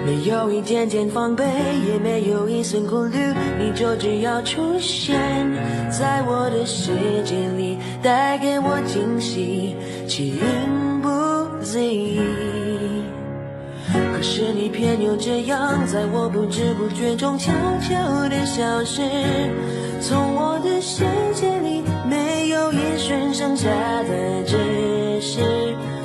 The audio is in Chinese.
没有一点点防备，也没有一丝顾虑，你就只要出现在我的世界里，带给我惊喜，起因不尽。可是你偏又这样，在我不知不觉中悄悄地消失，从我的世界里没有一瞬剩下的只是